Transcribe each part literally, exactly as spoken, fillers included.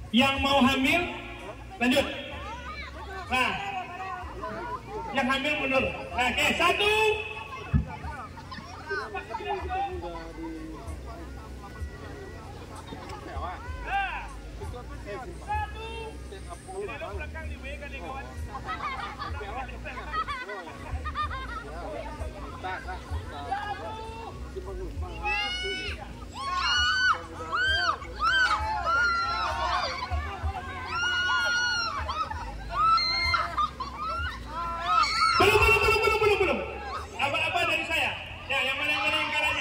Yang mau hamil, lanjut. Nah, yang hamil mundur. Nah, oke, satu. Belum, belum, belum, belum, belum, belum. Apa-apa dari saya. Ya, yang mana yang mana yang caranya.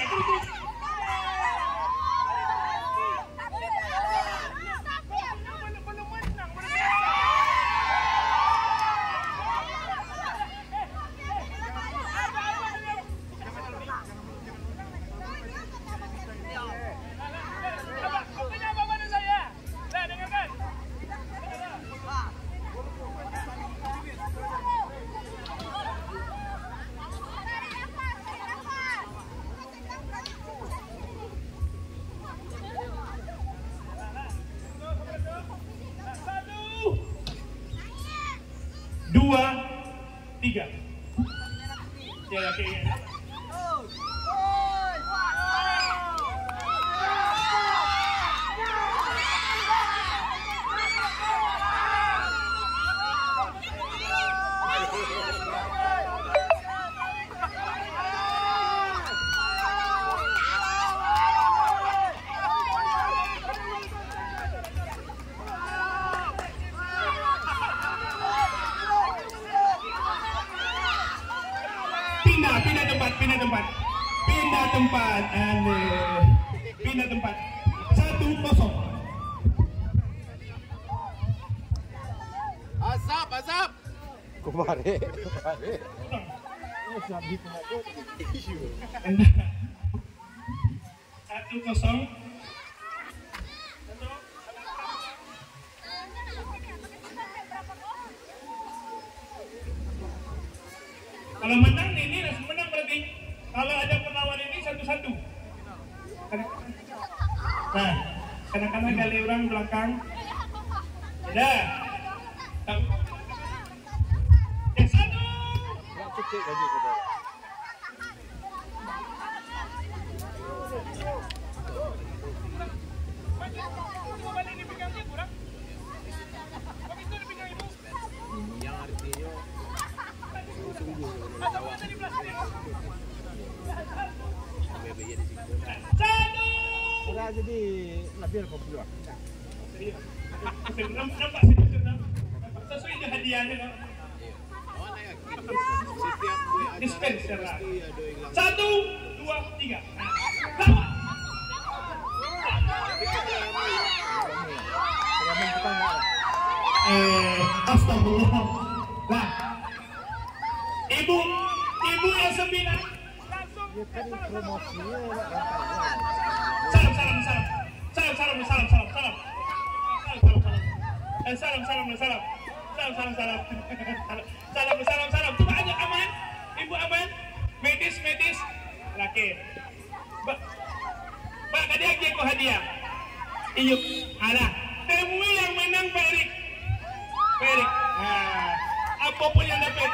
Dua, tiga. Ya, oke, ya. Pindah, pindah tempat, pindah tempat, pindah tempat, aneh, pindah tempat. Satu kosong. Azab, azab. Kumare, kumare. Satu kosong. Kalau menang ini langsung menang berarti. Kalau ada perlawan ini satu-satu. Nah, kadang-kadang kali orang belakang. Sudah. Yang satu. Yang artinya Sudah jadi lebih populer. Nampak sih, sesuai dengan hadiahnya kan. Dispense secara. Satu, dua, tiga. Lawan. Eh, astagfirullah. Nah, ibu, ibu yang sembilan. Salam, salam, salam, salam, salam, salam, salam, salam, salam, salam, salam, salam, salam, salam, salam, salam, salam, salam, salam. Coba aja aman, ibu aman, medis, medis, laki. Mbak, mbak, kadi lagi aku hadiah. Iyuk, alah, temui yang menang Pak Erik. Pak Erik, nah, apapun yang dapat.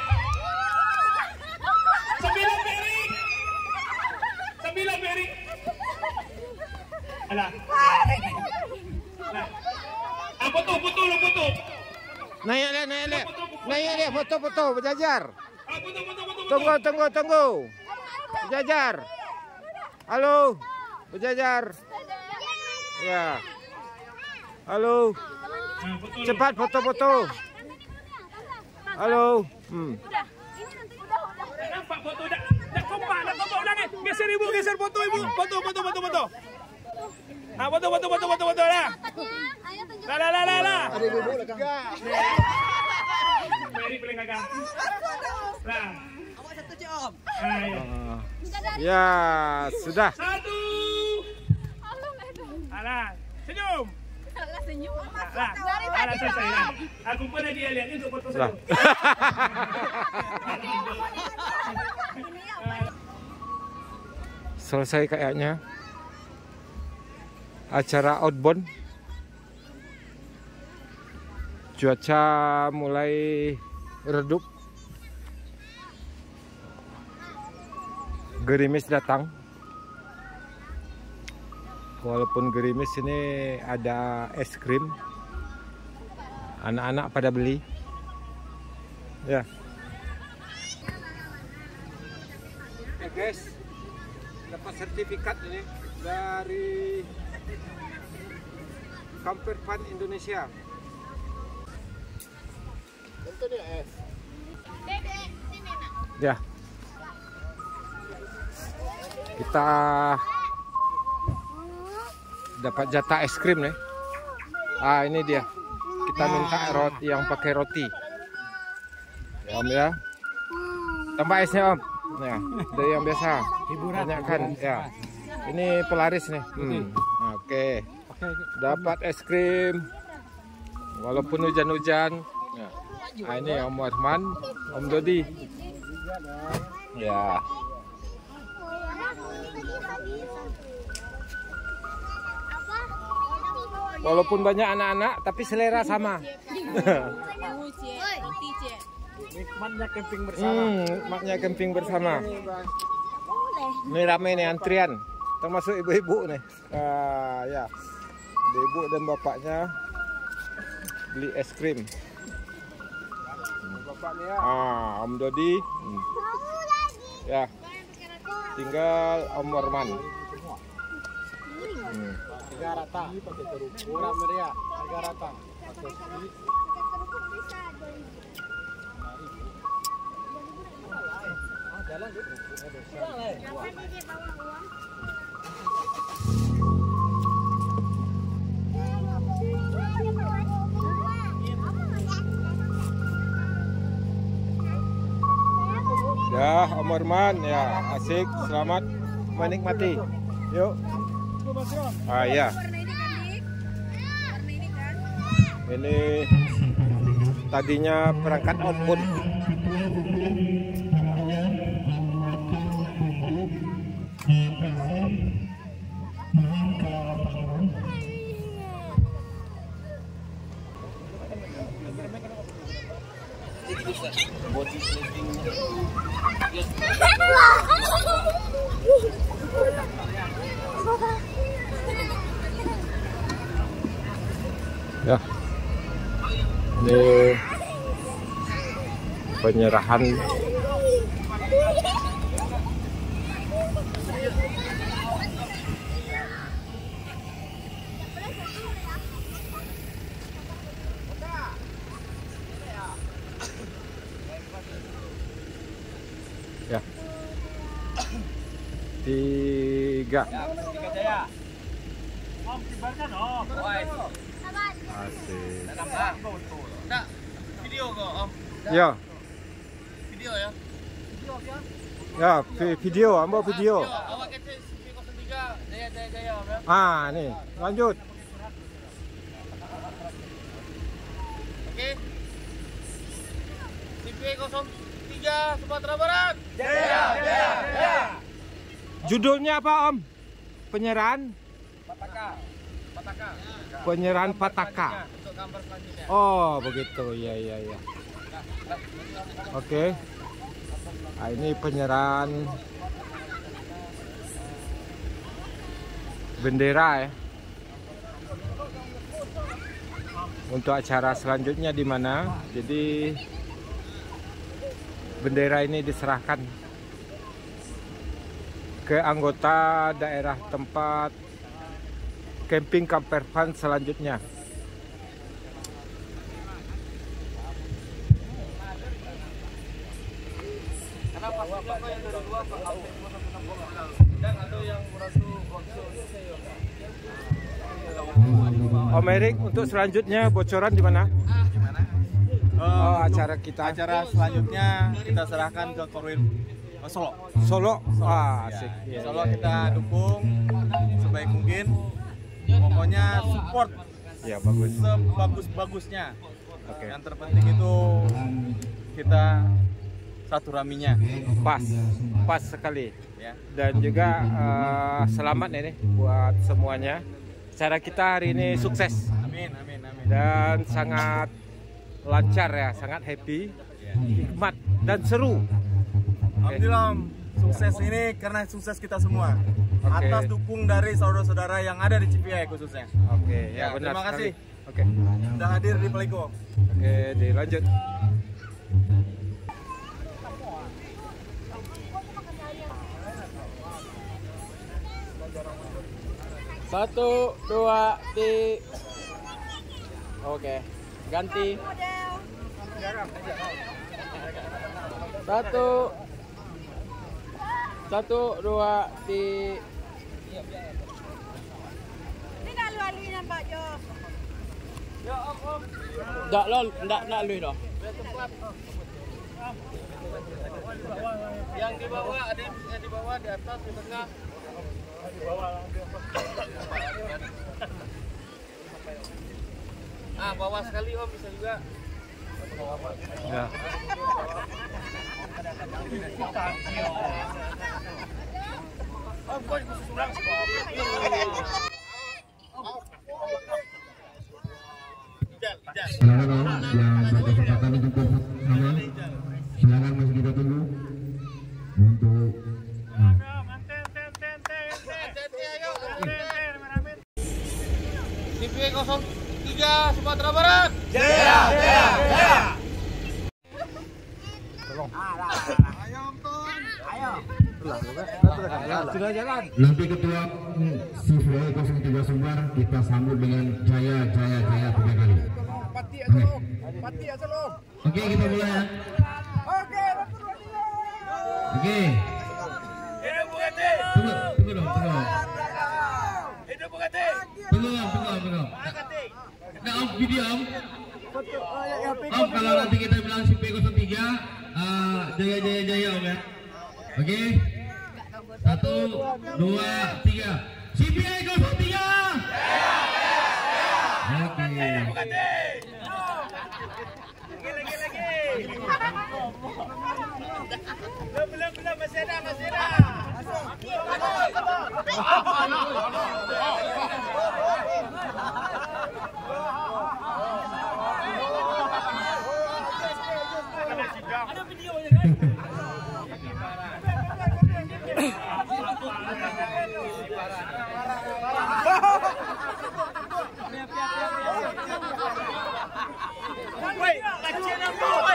Sembilan Pak Erik, sembilan Pak Erik. Alah, nah, ah, foto, foto, lo foto. Naik le, naik le, naik le, foto-foto berjajar. Ah, foto, foto, foto, foto. Tunggu, tunggu, tunggu. Berjajar. Halo, berjajar. Ya. Halo. Nah, foto lo. Cepat foto-foto. Halo. Hmm. Nampak foto dah, dah kompak, dah kompak ulang ni. Geser ibu, geser foto ibu. Foto, foto, foto, foto. Ah, foto, foto, foto, foto, foto lah. Lah, lah, lah, lah, lah. Ada ibu belakang. Mary paling gagal. Lah. Awak satu je om. Ah, ya. Ya, sudah. Satu. Alah, senyum. Senyum. Lah, alah selesai lah. Aku pernah dia lihat ni untuk foto Lah. satu. Selesai kayaknya acara outbound. Cuaca mulai redup. Gerimis datang. Walaupun gerimis, ini ada es krim. Anak-anak pada beli. Ya. Oke guys, dapat sertifikat ini dari Camper Fun Indonesia. Itu dia es. Ya. Kita dapat jatah es krim nih. Ah, ini dia. Kita minta roti yang pakai roti. Ya, Om ya. Tambah esnya, Om. Ya, dari yang biasa. Banyak kan? Ya. Ini pelaris nih. Hmm. Oke. Dapat es krim. Walaupun hujan-hujan. Ya. Nah, ini Om Arman, Om Dodi. Ya. Walaupun banyak anak-anak, tapi selera sama. Nikmatnya camping bersama. Hmm, nikmatnya camping bersama. Ini ramai nih antrian, termasuk ibu-ibu nih. Ah, ya, ibu dan bapaknya beli es krim. Ah, Om Dodi. Hmm. Ya, tinggal Om Arman. Hmm. Harga rata, pakai kerupuk, murah meriah, harga rata. Ya, Om Arman, ya asik, selamat menikmati. Yuk. Ah ya. Warna ini kan, Dik? Warna ini kan? Ini tadinya perangkat output. Ya, ini penyerahan ya tiga. Om, kibarkan Om. Asik. Nak, video kok, Om. Ya, Video ya. ya vi- video, ambil video. Awak kata S P nol tiga, Jaya Jaya Jaya, Om ya. Ah, nih, lanjut. Oke. S P nol tiga Sumatera Barat. Jaya Jaya Jaya. Judulnya apa, Om? Penyerahan? Pataka. Pataka. Penyerahan Pataka. Untuk gambar selanjutnya. Oh, begitu. Ya, ya, ya. Oke. Nah, ini penyerahan bendera ya. Untuk acara selanjutnya di mana? Jadi bendera ini diserahkan ke anggota daerah tempat camping Camper Fun selanjutnya. Kenapa siapa yang dari dua ke dan ada yang merasa Om Erik, untuk selanjutnya bocoran di mana? gimana? Oh, acara kita. Acara selanjutnya kita serahkan ke Korwil Solo. Solo. Ah, asik. Di Iya, Solo iya, kita dukung sebaik mungkin. Pokoknya support iya. Ya, bagus. sebagus-bagusnya. Oke. Yang terpenting itu kita satu raminya, Pas. Pas sekali. ya. Dan juga eh, selamat nih buat semuanya. Acara kita hari ini sukses Amin, amin, amin. dan sangat lancar ya, sangat happy, hikmat dan seru. Alhamdulillah, Om. Sukses ini karena sukses kita semua. Oke. Atas dukung dari saudara-saudara yang ada di C P I khususnya. Oke, ya, Ya, benar terima sekali. kasih. Oke, Sudah hadir di Peliku. oke, dilanjut. Satu, dua, tiga. Oke, ganti. Satu, satu, dua, tiga. Ini nggak lalu-laluin Pak Jo. Nggak lo, nggak nggak lu dah. Yang di bawah ada yang di bawah, di atas, di tengah. Ah, bawah sekali Om bisa juga. Ya. Saudara yang berkesempatan untuk bersama, silakan masih kita tunggu untuk nah. C P I nol tiga Sumatera Barat. Sudah jalan. Nanti ketua C P I nol tiga Sumbar kita sambut dengan jaya jaya jaya tiga kali. Oke, kita mulai ya. Oke. Tunggu, tunggu dong, tunggu. Tunggu, tunggu, tunggu. Nah, Om, video Om. Om, kalau nanti kita bilang C P I nol tiga, uh, jaya jaya jaya Om ya. Oke. Satu, dua, tiga. C P I nol tiga. Oke. Belum, belum, masih ada, masih ada. Ada video ya kan? Woi, kecil apa, woi?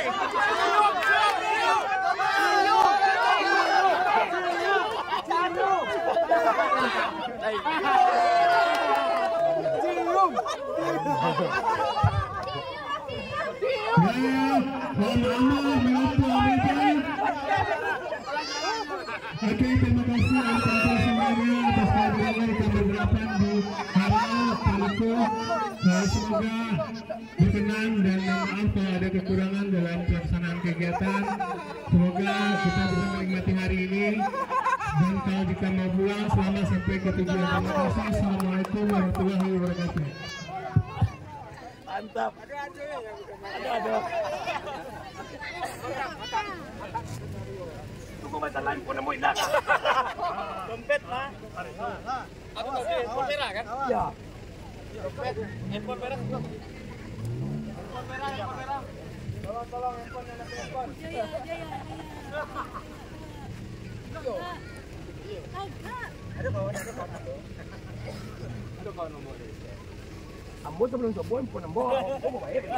Oke, terima kasih untuk semuanya atas kehadirannya dan bergerakan di Halau Peliku. Semoga berkenan dan maaf kalau ada kekurangan dalam pelaksanaan kegiatan. Semoga kita bisa menikmati hari ini. Dan kalau jika mau pulang, selamat sampai ke tujuan. Terima kasih. Assalamualaikum warahmatullahi wabarakatuh. Mantap. Ada ada. Tunggu mata lain pun nemuin dah. Dompet lah. Aku tadi handphone merah kan? Iya. Dompet, handphone merah. Handphone merah, handphone merah. Tolong tolong handphone yang ada handphone. Jaya, jaya, jaya. Ada bawah ada bawah. Ada bawah nomor. Ambo sebelum coba handphone ambo. Oh, mau bayar.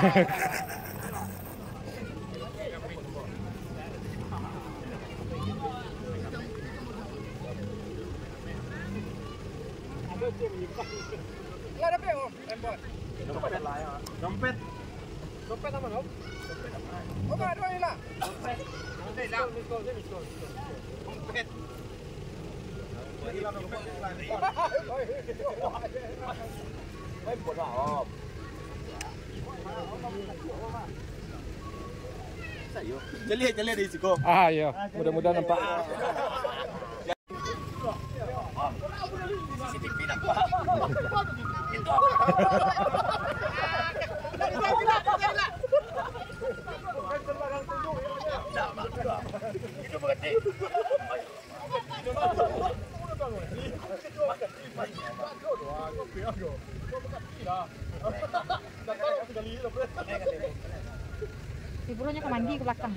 Ya ada peo, handphone. Dompet lah ya. Dompet. Dompet apa, Om? Oh, enggak ada ini lah. Dompet. Dompet lah. Miskol, miskol. Dompet. Handphone lah, Om. Jeli, jeli di siku. Ah, iya. Mudah-mudahan nampak. C C T V nampak. Itu. Itu berarti. Liburannya ke mandi ke belakang.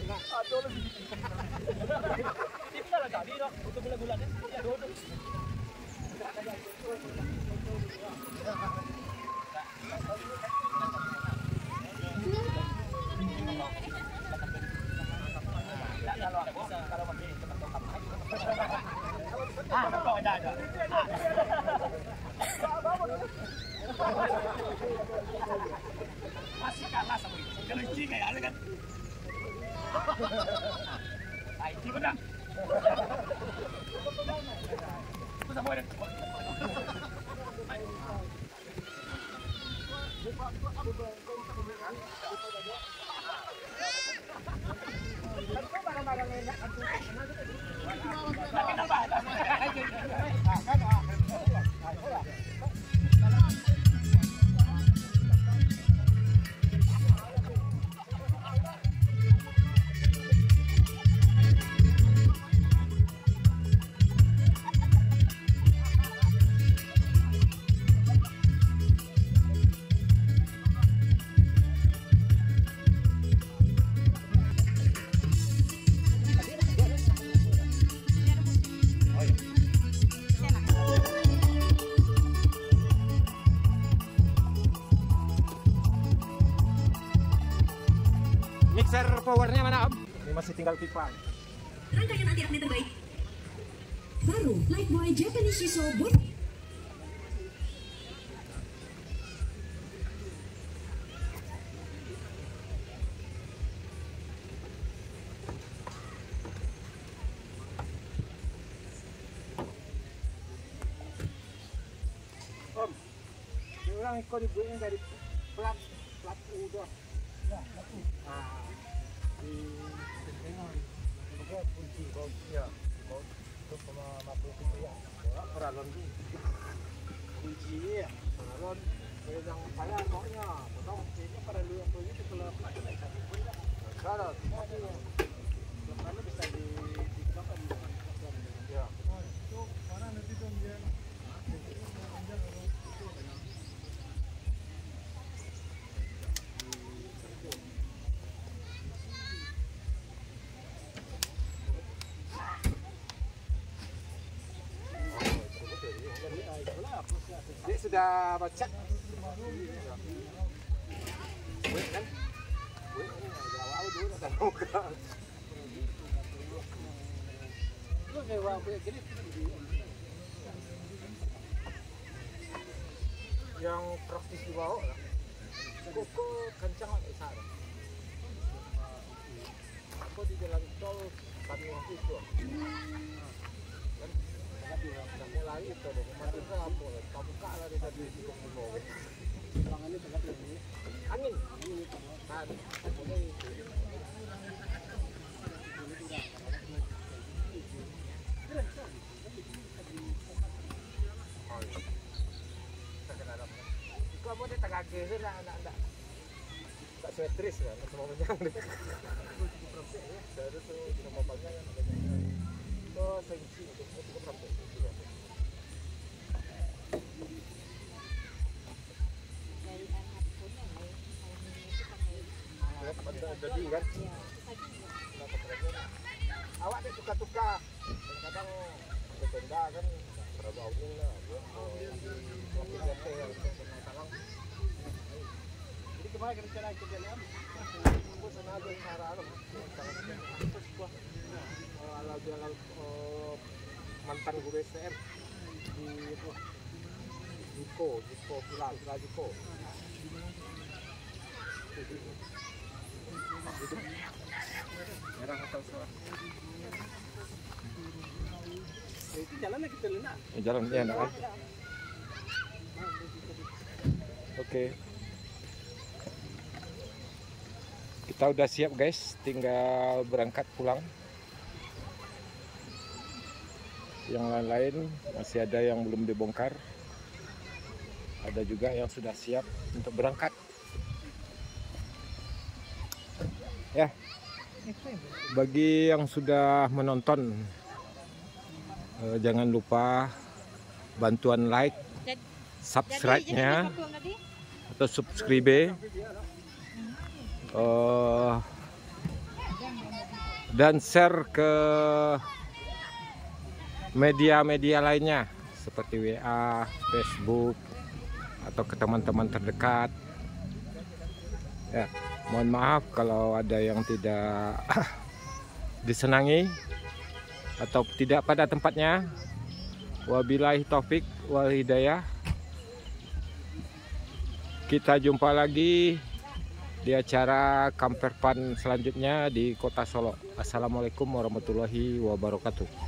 Masih kalah sama itu. Kelinci kayak ada kan. Ah, itu benar. Itu sama ada. Mixer powernya mana Om? Ini masih tinggal pipa. Rangkaian anti-akne terbaik. Baru Lifebuoy Japanese Shiso Bot. Om, ini orang ikut ibunya dari plat plat U doang. Ya, plat U. Ah, di Tentengan. Juga kunci kau ya, kau tu sama mampu itu ya. Peralon tu. Kunci ya, peralon. Yang saya maunya, potong ini perlu apa itu kalau kalau kalau bisa di dikeluarkan ya. Itu mana nanti tu dia. Dia sudah baca. Wait kan? Wait ini awal dulu dah tahu kan. Lu sewa punya gini. Yang praktis di bawah lah. Koko kencang di sana. Aku di jalan tol kami waktu itu. Kan sudah mulai itu deh, mati berapa? Buka lah di tadi di bawah. Tangannya tegak ini. Angin. Kan. Kamu di tengah kiri nak nak nak tak simetris kan, semuanya. Saya tu nama banyak yang ada. Oh, sengsi itu cukup sampai. Jadi kan, awak ni tukar-tukar, kadang-kadang bertenda kan, berbau lah, kopi latte yang sekarang. Jadi kemarin kita cari kerja ni, aku sana ada cara apa, terus gua kalau jualan mantan guru S T M di Jiko, Jiko Villa, Villa Jiko. Merah atau salah? Itu jalannya kita lunak. Jalan dia nak. Oke. Kita udah siap guys, tinggal berangkat pulang. Yang lain-lain masih ada yang belum dibongkar. Ada juga yang sudah siap untuk berangkat. Ya, bagi yang sudah menonton, eh, jangan lupa bantuan like, subscribe-nya, atau subscribe uh, dan share ke media-media lainnya seperti W A, Facebook, atau ke teman-teman terdekat. Ya, mohon maaf kalau ada yang tidak disenangi atau tidak pada tempatnya. Wabillahi taufik wal hidayah. Kita jumpa lagi di acara Kamper Fun selanjutnya di Kota Solo. Assalamualaikum warahmatullahi wabarakatuh.